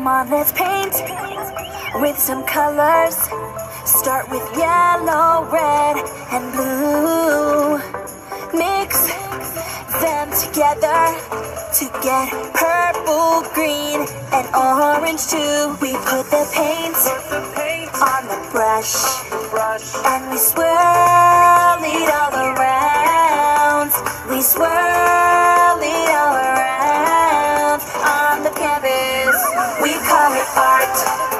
Come on, let's paint with some colors. Start with yellow, red, and blue. Mix them together to get purple, green, and orange too. We put the paint on the brush and we swirl it all around. We swirl it all around on the canvas. We call it art.